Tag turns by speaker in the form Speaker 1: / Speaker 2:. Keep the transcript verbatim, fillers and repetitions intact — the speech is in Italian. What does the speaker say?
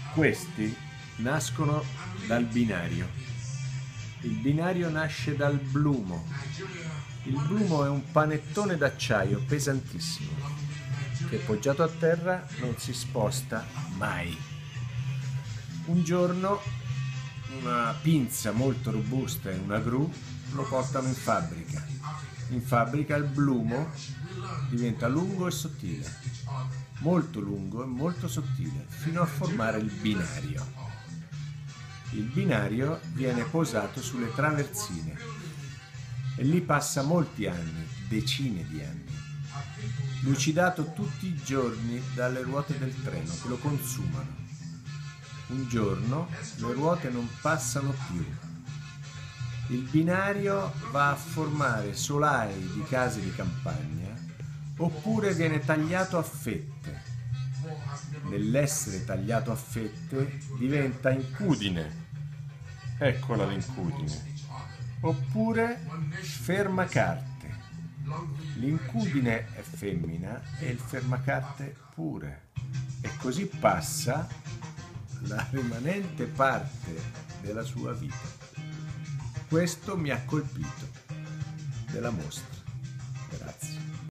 Speaker 1: Questi nascono dal binario. Il binario nasce dal blumo. Il blumo è un panettone d'acciaio pesantissimo che poggiato a terra non si sposta mai. Un giorno una pinza molto robusta e una gru lo portano in fabbrica. In fabbrica il blumo diventa lungo e sottile, molto lungo e molto sottile, fino a formare il binario. Il binario viene posato sulle traversine e lì passa molti anni, decine di anni, lucidato tutti i giorni dalle ruote del treno che lo consumano. Un giorno le ruote non passano più. Il binario va a formare solai di case di campagna oppure viene tagliato a fette. Nell'essere tagliato a fette diventa incudine. Eccola l'incudine. Oppure fermacarte. L'incudine è femmina e il fermacarte pure. E così passa la rimanente parte della sua vita. Questo mi ha colpito della mostra. Grazie.